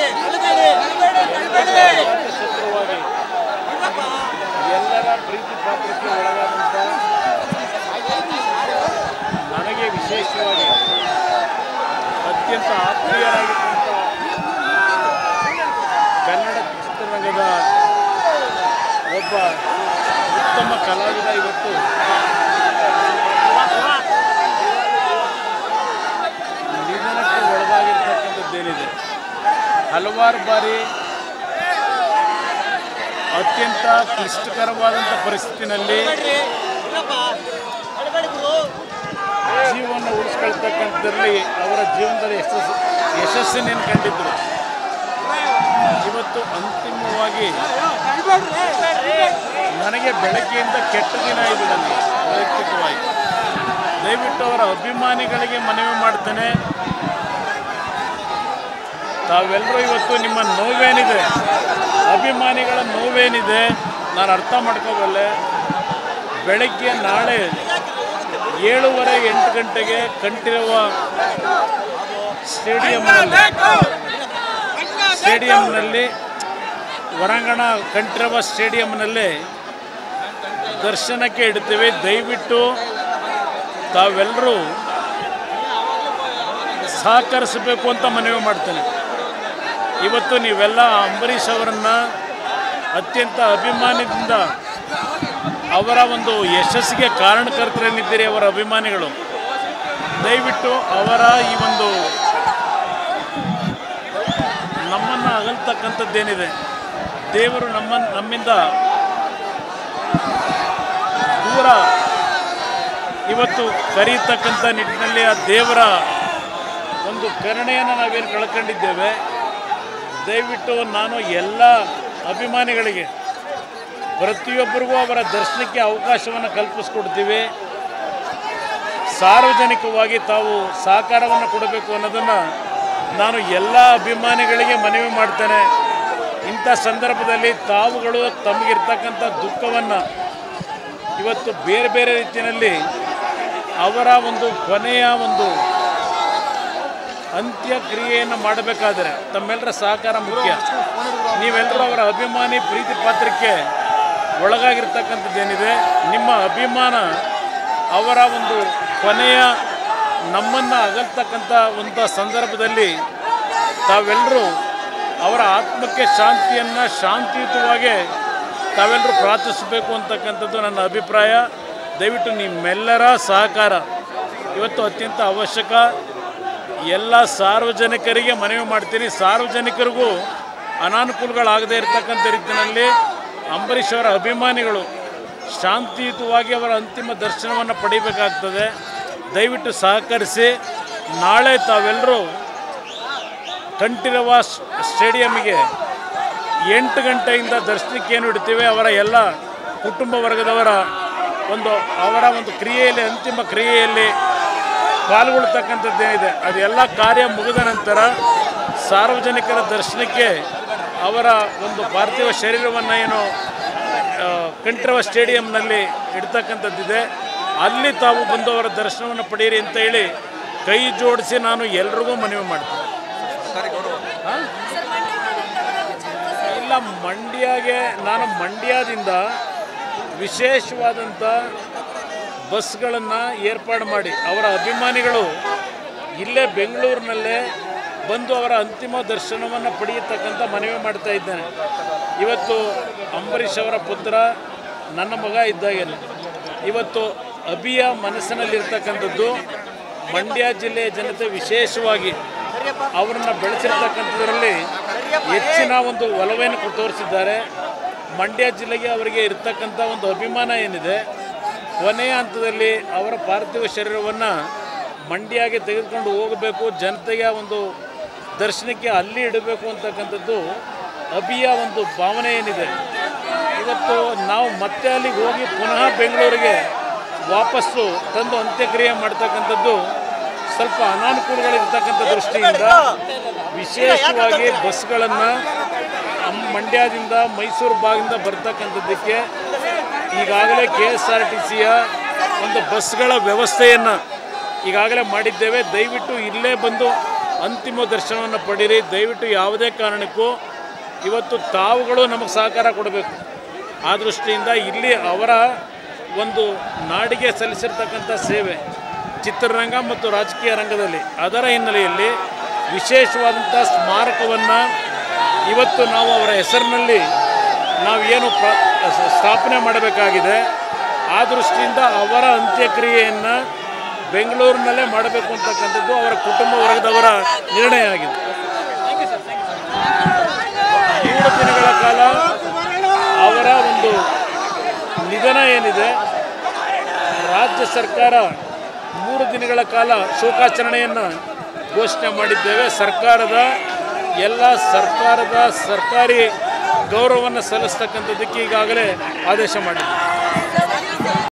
ಶತ್ರುವಾಗಿ ಎಲ್ಲರ ಪ್ರೀತಿ ಪಾತ್ರಕ್ಕೆ ಒಳಗಾದಂಥ ನನಗೆ ವಿಶೇಷವಾಗಿ ಅತ್ಯಂತ ಆತ್ಮೀಯರಾಗಿದ್ದಂಥ ಕನ್ನಡ ಚಿತ್ರರಂಗದ ಒಬ್ಬ ಉತ್ತಮ ಕಲಾವಿದ ಇವತ್ತು ನಿಧನಕ್ಕೆ ಒಳಗಾಗಿರ್ತಕ್ಕಂಥದ್ದೇನಿದೆ. ಹಲವಾರು ಬಾರಿ ಅತ್ಯಂತ ಕ್ಲಿಷ್ಟಕರವಾದಂಥ ಪರಿಸ್ಥಿತಿನಲ್ಲಿ ಜೀವವನ್ನು ಉಳಿಸ್ಕೊಳ್ತಕ್ಕಂಥದ್ರಲ್ಲಿ ಅವರ ಜೀವನದಲ್ಲಿ ಯಶಸ್ಸನ್ನೇನು ಕಂಡಿದ್ದರು. ಇವತ್ತು ಅಂತಿಮವಾಗಿ ನನಗೆ ಬೆಳಗ್ಗೆಯಿಂದ ಕೆಟ್ಟ ದಿನ ಇದು. ನನಗೆ ವೈಯಕ್ತಿಕವಾಗಿ ದಯವಿಟ್ಟು ಅವರ ಅಭಿಮಾನಿಗಳಿಗೆ ಮನವಿ ಮಾಡ್ತೇನೆ, ತಾವೆಲ್ಲರೂ ಇವತ್ತು ನಿಮ್ಮ ನೋವೇನಿದೆ, ಅಭಿಮಾನಿಗಳ ನೋವೇನಿದೆ ನಾನು ಅರ್ಥ ಮಾಡ್ಕೋಬಲ್ಲೆ. ಬೆಳಗ್ಗೆ ನಾಳೆ 7:30-8 ಗಂಟೆಗೆ ಕಂಠೀರವ ಸ್ಟೇಡಿಯಂನಲ್ಲಿ ಹೊರಾಂಗಣ ಕಂಠೀರವ ಸ್ಟೇಡಿಯಂನಲ್ಲಿ ದರ್ಶನಕ್ಕೆ ಇಡ್ತೀವಿ. ದಯವಿಟ್ಟು ತಾವೆಲ್ಲರೂ ಸಹಕರಿಸಬೇಕು ಅಂತ ಮನವಿ ಮಾಡ್ತೇನೆ. ಇವತ್ತು ನೀವೆಲ್ಲ ಅಂಬರೀಷ್ ಅವರನ್ನು ಅತ್ಯಂತ ಅಭಿಮಾನದಿಂದ ಅವರ ಒಂದು ಯಶಸ್ಸಿಗೆ ಕಾರಣಕರ್ತರೇನಿದ್ದೀರಿ ಅವರ ಅಭಿಮಾನಿಗಳು, ದಯವಿಟ್ಟು ಅವರ ಈ ಒಂದು ನಮ್ಮನ್ನು ಅಗಲ್ತಕ್ಕಂಥದ್ದೇನಿದೆ, ದೇವರು ನಮ್ಮಿಂದ ದೂರ ಇವತ್ತು ಕರೀತಕ್ಕಂಥ ನಿಟ್ಟಿನಲ್ಲಿ ಆ ದೇವರ ಒಂದು ಕರುಣೆಯನ್ನು ನಾವೇನು ಕಳ್ಕೊಂಡಿದ್ದೇವೆ. ದಯವಿಟ್ಟು ನಾನು ಎಲ್ಲ ಅಭಿಮಾನಿಗಳಿಗೆ ಪ್ರತಿಯೊಬ್ಬರಿಗೂ ಅವರ ದರ್ಶನಕ್ಕೆ ಅವಕಾಶವನ್ನು ಕಲ್ಪಿಸ್ಕೊಡ್ತೀವಿ. ಸಾರ್ವಜನಿಕವಾಗಿ ತಾವು ಸಹಕಾರವನ್ನು ಕೊಡಬೇಕು ಅನ್ನೋದನ್ನು ನಾನು ಎಲ್ಲ ಅಭಿಮಾನಿಗಳಿಗೆ ಮನವಿ ಮಾಡ್ತೇನೆ. ಇಂಥ ಸಂದರ್ಭದಲ್ಲಿ ತಾವುಗಳು ತಮಗಿರ್ತಕ್ಕಂಥ ದುಃಖವನ್ನು ಇವತ್ತು ಬೇರೆ ಬೇರೆ ರೀತಿಯಲ್ಲಿ ಅವರ ಒಂದು ಕೊನೆಯ ಒಂದು ಅಂತ್ಯಕ್ರಿಯೆಯನ್ನು ಮಾಡಬೇಕಾದರೆ ತಮ್ಮೆಲ್ಲರ ಸಹಕಾರ ಮುಖ್ಯ. ನೀವೆಲ್ಲರೂ ಅವರ ಅಭಿಮಾನಿ ಪ್ರೀತಿ ಪಾತ್ರಕ್ಕೆ ಒಳಗಾಗಿರ್ತಕ್ಕಂಥದ್ದೇನಿದೆ, ನಿಮ್ಮ ಅಭಿಮಾನ ಅವರ ಒಂದು ಕೊನೆಯ ನಮ್ಮನ್ನು ಅಗಲ್ತಕ್ಕಂಥ ಒಂದು ಸಂದರ್ಭದಲ್ಲಿ ತಾವೆಲ್ಲರೂ ಅವರ ಆತ್ಮಕ್ಕೆ ಶಾಂತಿಯನ್ನು ಶಾಂತಿಯುತವಾಗಿ ತಾವೆಲ್ಲರೂ ಪ್ರಾರ್ಥಿಸಬೇಕು ಅಂತಕ್ಕಂಥದ್ದು ನನ್ನ ಅಭಿಪ್ರಾಯ. ದಯವಿಟ್ಟು ನಿಮ್ಮೆಲ್ಲರ ಸಹಕಾರ ಇವತ್ತು ಅತ್ಯಂತ ಅವಶ್ಯಕ. ಎಲ್ಲ ಸಾರ್ವಜನಿಕರಿಗೆ ಮನವಿ ಮಾಡ್ತೀನಿ, ಸಾರ್ವಜನಿಕರಿಗೂ ಅನಾನುಕೂಲಗಳಾಗದೇ ಇರತಕ್ಕಂಥ ರೀತಿಯಲ್ಲಿ ಅಂಬರೀಷ್ ಅವರ ಅಭಿಮಾನಿಗಳು ಶಾಂತಿಯುತವಾಗಿ ಅವರ ಅಂತಿಮ ದರ್ಶನವನ್ನು ಪಡಿಬೇಕಾಗ್ತದೆ. ದಯವಿಟ್ಟು ಸಹಕರಿಸಿ. ನಾಳೆ ತಾವೆಲ್ಲರೂ ಕಂಠೀರವ ಸ್ಟೇಡಿಯಂಗೆ 8 ಗಂಟೆಯಿಂದ ದರ್ಶನಕ್ಕೇನು ಇಡ್ತೀವಿ. ಅವರ ಎಲ್ಲ ಕುಟುಂಬ ವರ್ಗದವರ ಅವರ ಒಂದು ಕ್ರಿಯೆಯಲ್ಲಿ, ಅಂತಿಮ ಕ್ರಿಯೆಯಲ್ಲಿ ಪಾಲ್ಗೊಳ್ತಕ್ಕಂಥದ್ದೇನಿದೆ, ಅದೆಲ್ಲ ಕಾರ್ಯ ಮುಗಿದ ನಂತರ ಸಾರ್ವಜನಿಕರ ದರ್ಶನಕ್ಕೆ ಅವರ ಒಂದು ಪಾರ್ಥಿವ ಶರೀರವನ್ನು ಏನು ಕಂಠೀರವ ಸ್ಟೇಡಿಯಂನಲ್ಲಿ ಇಡ್ತಕ್ಕಂಥದ್ದಿದೆ. ಅಲ್ಲಿ ತಾವು ಬಂದು ಅವರ ದರ್ಶನವನ್ನು ಪಡೆಯಿರಿ ಅಂತ ಹೇಳಿ ಕೈ ಜೋಡಿಸಿ ನಾನು ಎಲ್ರಿಗೂ ಮನವಿ ಮಾಡ್ತೀನಿ. ಇಲ್ಲ, ನಾನು ಮಂಡ್ಯದಿಂದ ವಿಶೇಷವಾದಂಥ ಬಸ್ಗಳನ್ನು ಏರ್ಪಾಡು ಮಾಡಿ ಅವರ ಅಭಿಮಾನಿಗಳು ಇಲ್ಲೇ ಬೆಂಗಳೂರಿನಲ್ಲೇ ಬಂದು ಅವರ ಅಂತಿಮ ದರ್ಶನವನ್ನು ಪಡೆಯತಕ್ಕಂಥ ಮನವಿ ಮಾಡ್ತಾ ಇದ್ದೇನೆ. ಇವತ್ತು ಅಂಬರೀಷ್ ಅವರ ಪುತ್ರ ನನ್ನ ಮಗ ಇದ್ದಾಗೇನೆ ಇವತ್ತು ಅಭಿಯ ಮನಸ್ಸಿನಲ್ಲಿರ್ತಕ್ಕಂಥದ್ದು ಮಂಡ್ಯ ಜಿಲ್ಲೆಯ ಜನತೆ ವಿಶೇಷವಾಗಿ ಅವರನ್ನು ಬೆಳೆಸಿರ್ತಕ್ಕಂಥದ್ರಲ್ಲಿ ಹೆಚ್ಚಿನ ಒಂದು ಒಲವನ್ನು ತೋರಿಸಿದ್ದಾರೆ. ಮಂಡ್ಯ ಜಿಲ್ಲೆಗೆ ಅವರಿಗೆ ಇರ್ತಕ್ಕಂಥ ಒಂದು ಅಭಿಮಾನ ಏನಿದೆ, ಕೊನೆಯ ಹಂತದಲ್ಲಿ ಅವರ ಪಾರ್ಥಿವ ಶರೀರವನ್ನು ಮಂಡ್ಯಗೆ ತೆಗೆದುಕೊಂಡು ಹೋಗಬೇಕು, ಜನತೆಗೆ ಒಂದು ದರ್ಶನಕ್ಕೆ ಅಲ್ಲಿ ಇಡಬೇಕು ಅಂತಕ್ಕಂಥದ್ದು ಅಭಿಯ ಒಂದು ಭಾವನೆ ಏನಿದೆ. ಇವತ್ತು ನಾವು ಮತ್ತೆ ಅಲ್ಲಿಗೆ ಹೋಗಿ ಪುನಃ ಬೆಂಗಳೂರಿಗೆ ವಾಪಸ್ಸು ತಂದು ಅಂತ್ಯಕ್ರಿಯೆ ಮಾಡ್ತಕ್ಕಂಥದ್ದು ಸ್ವಲ್ಪ ಅನಾನುಕೂಲಗಳಿರ್ತಕ್ಕಂಥ ದೃಷ್ಟಿಯಿಂದ ವಿಶೇಷವಾಗಿ ಬಸ್ಗಳನ್ನು ಮಂಡ್ಯದಿಂದ ಮೈಸೂರು ಭಾಗದಿಂದ ಬರ್ತಕ್ಕಂಥದ್ದಕ್ಕೆ ಈಗಾಗಲೇ KSRTCಯ ಒಂದು ಬಸ್ಗಳ ವ್ಯವಸ್ಥೆಯನ್ನು ಈಗಾಗಲೇ ಮಾಡಿದ್ದೇವೆ. ದಯವಿಟ್ಟು ಇಲ್ಲೇ ಬಂದು ಅಂತಿಮ ದರ್ಶನವನ್ನು ಪಡೀರಿ. ದಯವಿಟ್ಟು ಯಾವುದೇ ಕಾರಣಕ್ಕೂ ಇವತ್ತು ತಾವುಗಳು ನಮಗೆ ಸಹಕಾರ ಕೊಡಬೇಕು. ಆ ದೃಷ್ಟಿಯಿಂದ ಇಲ್ಲಿ ಅವರ ಒಂದು ನಾಡಿಗೆ ಸಲ್ಲಿಸಿರ್ತಕ್ಕಂಥ ಸೇವೆ ಚಿತ್ರರಂಗ ಮತ್ತು ರಾಜಕೀಯ ರಂಗದಲ್ಲಿ, ಅದರ ಹಿನ್ನೆಲೆಯಲ್ಲಿ ವಿಶೇಷವಾದಂಥ ಸ್ಮಾರಕವನ್ನು ಇವತ್ತು ನಾವು ಅವರ ಹೆಸರಿನಲ್ಲಿ ನಾವೇನು ಸ್ಥಾಪನೆ ಮಾಡಬೇಕಾಗಿದೆ. ಆ ದೃಷ್ಟಿಯಿಂದ ಅವರ ಅಂತ್ಯಕ್ರಿಯೆಯನ್ನು ಬೆಂಗಳೂರಿನಲ್ಲೇ ಮಾಡಬೇಕು ಅಂತಕ್ಕಂಥದ್ದು ಅವರ ಕುಟುಂಬ ವರ್ಗದವರ ನಿರ್ಣಯ ಆಗಿದೆ. 3 ದಿನಗಳ ಕಾಲ ಅವರ ಒಂದು ನಿಧನ ಏನಿದೆ, ರಾಜ್ಯ ಸರ್ಕಾರ 3 ದಿನಗಳ ಕಾಲ ಶೋಕಾಚರಣೆಯನ್ನು ಘೋಷಣೆ ಮಾಡಿದ್ದೇವೆ. ಸರ್ಕಾರದ ಎಲ್ಲ ಸರ್ಕಾರಿ ಗೌರವವನ್ನು ಸಲ್ಲಿಸ್ತಕ್ಕಂಥದ್ದಕ್ಕೆ ಈಗಾಗಲೇ ಆದೇಶ ಮಾಡಿದ್ದೇವೆ.